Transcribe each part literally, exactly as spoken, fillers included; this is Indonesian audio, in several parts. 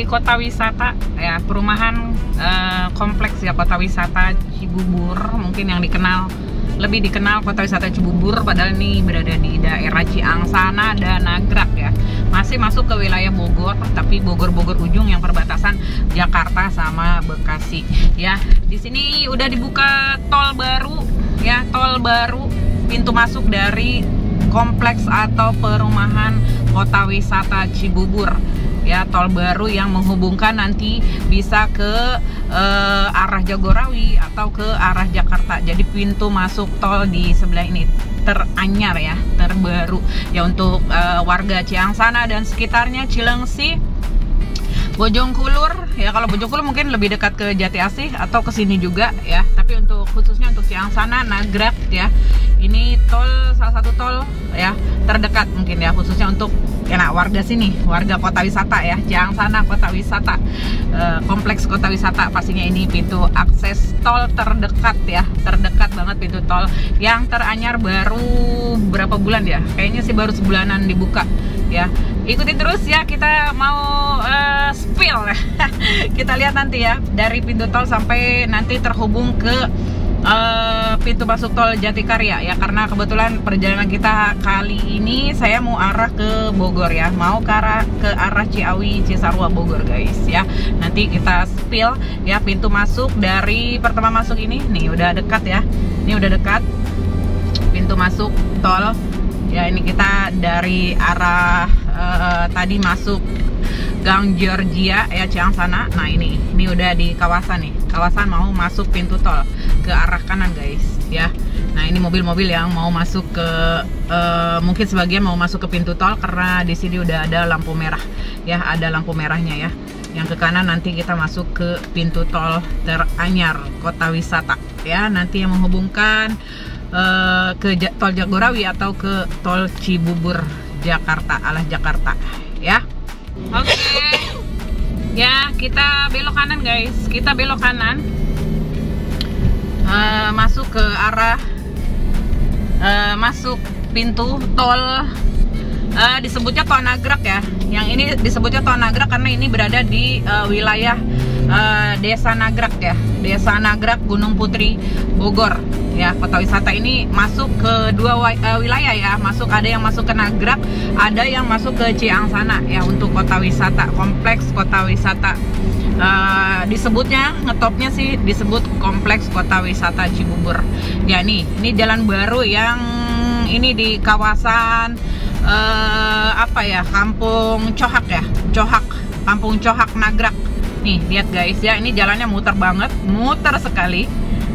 dari kota wisata ya, perumahan uh, kompleks ya kota wisata Cibubur, mungkin yang dikenal lebih dikenal kota wisata Cibubur, padahal ini berada di daerah Ciangsana dan Nagrag ya. Masih masuk ke wilayah Bogor, tapi Bogor-Bogor ujung yang perbatasan Jakarta sama Bekasi ya. Di sini udah dibuka tol baru ya, tol baru pintu masuk dari kompleks atau perumahan kota wisata Cibubur ya, tol baru yang menghubungkan nanti bisa ke uh, arah Jagorawi atau ke arah Jakarta. Jadi pintu masuk tol di sebelah ini teranyar ya, terbaru ya untuk uh, warga Ciangsana dan sekitarnya, Cilengsi, Bojongkulur ya. Kalau Bojongkulur mungkin lebih dekat ke Jati Asih atau ke sini juga ya, tapi untuk khususnya untuk Ciangsana, Nagrag ya, ini tol salah satu tol ya terdekat mungkin ya, khususnya untuk ya nah, warga sini, warga kota wisata ya, Ciangsana kota wisata, e, kompleks kota wisata, pastinya ini pintu akses tol terdekat ya, terdekat banget pintu tol yang teranyar baru berapa bulan ya, kayaknya sih baru sebulanan dibuka ya. Ikuti terus ya, kita mau uh, spill kita lihat nanti ya dari pintu tol sampai nanti terhubung ke uh, pintu masuk tol Jatikarya ya, karena kebetulan perjalanan kita kali ini saya mau arah ke Bogor ya, mau ke arah, ke arah Ciawi, Cisarua, Bogor guys ya. Nanti kita spill ya pintu masuk dari pertama masuk ini nih, udah dekat ya, ini udah dekat pintu masuk tol ya. Ini kita dari arah uh, tadi masuk Gang Georgia ya, Ciangsana. Nah ini, ini udah di kawasan nih, kawasan mau masuk pintu tol ke arah kanan guys ya. Nah ini mobil-mobil yang mau masuk ke, uh, mungkin sebagian mau masuk ke pintu tol karena di sini udah ada lampu merah ya, ada lampu merahnya ya. Yang ke kanan nanti kita masuk ke pintu tol teranyar kota wisata ya, nanti yang menghubungkan Uh, ke tol Jagorawi atau ke tol Cibubur Jakarta, alah Jakarta ya. Oke okay. Ya, kita belok kanan guys, kita belok kanan uh, masuk ke arah uh, masuk pintu tol uh, disebutnya tol Nagrag ya. Yang ini disebutnya tol Nagrag karena ini berada di uh, wilayah uh, Desa Nagrag ya, Desa Nagrag Gunung Putri Bogor ya. Kota wisata ini masuk ke dua uh, wilayah ya, masuk ada yang masuk ke Nagrag, ada yang masuk ke Ciangsana ya. Untuk kota wisata, kompleks kota wisata uh, disebutnya, ngetopnya sih disebut kompleks kota wisata Cibubur ya. Nih, ini jalan baru yang ini di kawasan uh, apa ya, Kampung Cohak ya, Cohak, Kampung Cohak Nagrag. Nih lihat guys ya, ini jalannya muter banget, muter sekali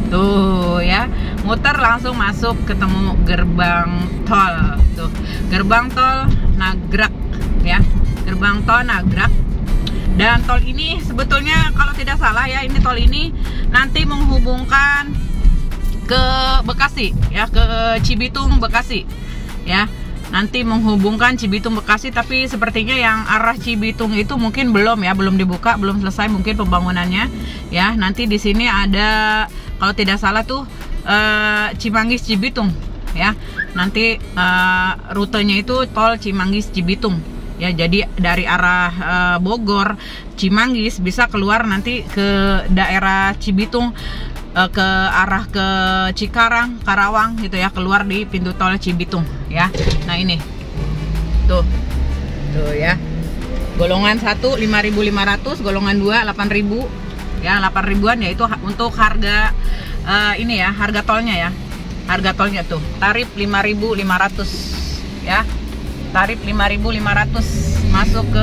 tuh ya, muter langsung masuk ketemu gerbang tol tuh, gerbang tol Nagrag ya, gerbang tol Nagrag. Dan tol ini sebetulnya kalau tidak salah ya, ini tol ini nanti menghubungkan ke Bekasi ya, ke Cibitung Bekasi ya, nanti menghubungkan Cibitung Bekasi. Tapi sepertinya yang arah Cibitung itu mungkin belum ya, belum dibuka, belum selesai mungkin pembangunannya ya. Nanti di sini ada kalau tidak salah tuh uh, Cimanggis Cibitung ya, nanti uh, rutenya itu tol Cimanggis Cibitung ya. Jadi dari arah uh, Bogor Cimanggis bisa keluar nanti ke daerah Cibitung, uh, ke arah ke Cikarang, Karawang gitu ya, keluar di pintu tol Cibitung ya. Nah ini tuh tuh ya, golongan satu lima ribu lima ratus, golongan dua delapan ribu ya, delapan ribuan ya, itu untuk harga uh, ini ya, harga tolnya ya, harga tolnya tuh tarif lima ribu lima ratus ya, tarif lima ribu lima ratus masuk ke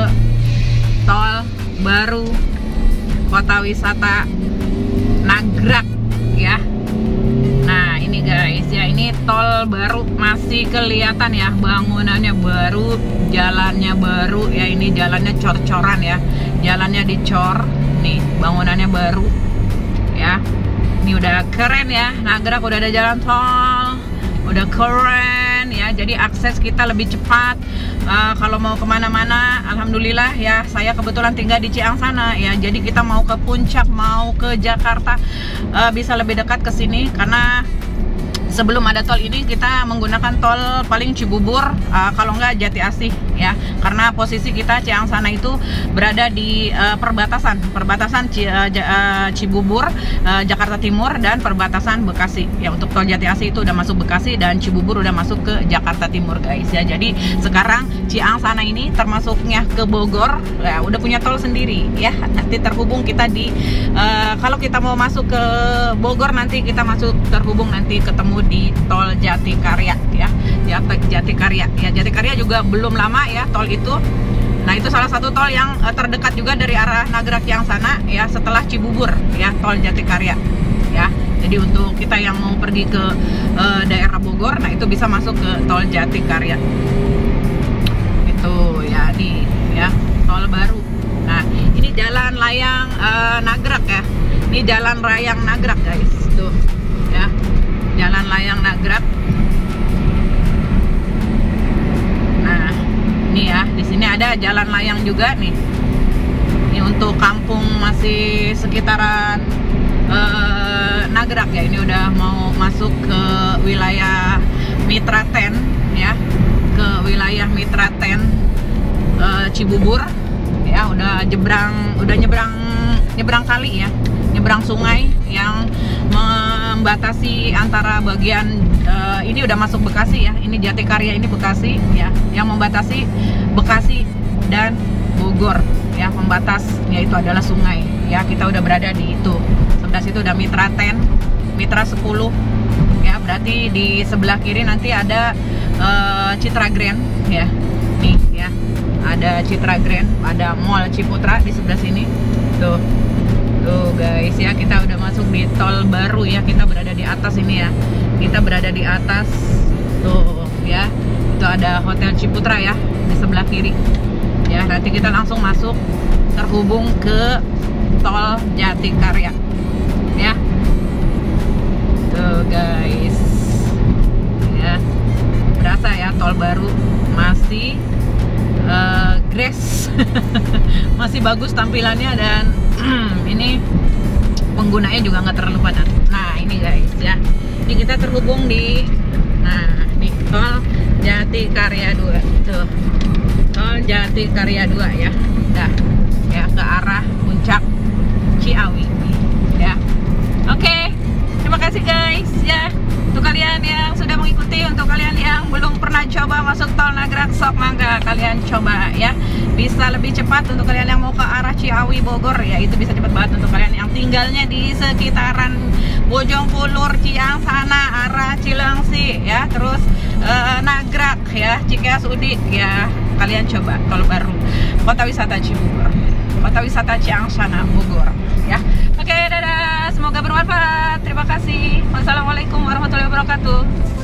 tol baru kota wisata Nagrag ya. Nah ini guys ya, ini tol baru, masih kelihatan ya bangunannya baru, jalannya baru ya, ini jalannya cor-coran ya, jalannya dicor nih, bangunannya baru ya. Ini udah keren ya, Nagrag udah ada jalan tol, udah keren ya, jadi akses kita lebih cepat. Uh, kalau mau kemana-mana, alhamdulillah ya, saya kebetulan tinggal di Ciangsana ya, jadi kita mau ke puncak, mau ke Jakarta uh, bisa lebih dekat ke sini karena sebelum ada tol ini kita menggunakan tol paling Cibubur, uh, kalau enggak Jati Asih ya, karena posisi kita Ciang Sana itu berada di uh, perbatasan perbatasan C uh, uh, Cibubur, uh, Jakarta Timur, dan perbatasan Bekasi ya. Untuk tol Jati Asih itu udah masuk Bekasi dan Cibubur udah masuk ke Jakarta Timur guys ya. Jadi sekarang Ciang Sana ini termasuknya ke Bogor ya, udah punya tol sendiri ya. Nanti terhubung kita di uh, kalau kita mau masuk ke Bogor, nanti kita masuk terhubung nanti ketemu di tol Jatikarya ya, Jatikarya ya. Jatikarya juga belum lama ya tol itu. Nah, itu salah satu tol yang uh, terdekat juga dari arah Nagrag Ciang Sana ya, setelah Cibubur ya, tol Jatikarya ya. Jadi untuk kita yang mau pergi ke uh, daerah Bogor, nah itu bisa masuk ke tol Jatikarya itu ya, di ya tol baru. Nah, ini jalan layang uh, Nagrag ya. Ini jalan layang Nagrag guys, tuh ya, jalan layang Nagrag. Nah, ini ya, di sini ada jalan layang juga nih. Ini untuk kampung masih sekitaran uh, Nagrag ya. Ini udah mau masuk ke wilayah Mitra Ten ya, ke wilayah Mitra Ten uh, Cibubur ya. Udah nyebrang, udah nyebrang nyebrang kali ya, nyebrang sungai yang membatasi antara bagian uh, ini udah masuk Bekasi ya. Ini Jatikarya, ini Bekasi ya, yang membatasi Bekasi dan Bogor ya. Pembatasnya itu adalah sungai ya. Kita udah berada di itu. Sebelah situ udah Mitra Ten, Mitra sepuluh ya. Berarti di sebelah kiri nanti ada uh, Citra Grand ya. Nih ya, ada Citra Grand, ada Mall Ciputra di sebelah sini tuh. Tuh guys ya, kita udah masuk di tol baru ya. Kita berada di atas ini ya. Kita berada di atas tuh ya. Itu ada Hotel Ciputra ya di sebelah kiri. Ya, nanti kita langsung masuk terhubung ke tol Jatikarya. Ya. Tuh guys. Ya. Berasa ya tol baru, masih uh, grace. Masih bagus tampilannya, dan ini penggunanya juga nggak terlalu padat. Nah, ini guys ya, ini kita terhubung di, nah nih tol Jatikarya dua tuh, tol Jatikarya dua ya, dah ya, ke arah puncak Ciawi ya. Oke, terima kasih guys ya, untuk kalian yang sudah mengikuti. Untuk kalian yang belum pernah coba masuk tol Nagrag, sok mangga kalian coba ya. Bisa lebih cepat untuk kalian yang mau ke arah Ciawi Bogor ya, itu bisa cepat banget. Untuk kalian yang tinggalnya di sekitaran Bojongkulur, Ciang Sana, arah Cilengsi ya, terus uh, Nagrag ya, Cikeas Udik ya, kalian coba tol baru Kota Wisata Cibubur, Kota Wisata Ciang Sana Bogor ya. Oke, dadah, semoga bermanfaat. Terima kasih. Wassalamualaikum warahmatullahi wabarakatuh.